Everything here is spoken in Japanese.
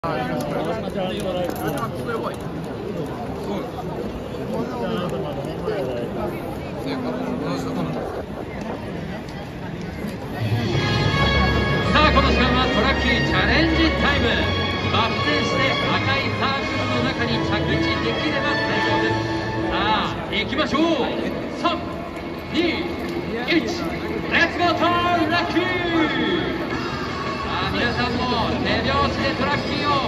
この時間はトラッキーチャレンジタイム。バク転して赤いサークルの中に着地できれば成功です。さあ行きましょう。3、2、1、レッツゴートラッキー。さあ皆さんも手拍子でトラッキーを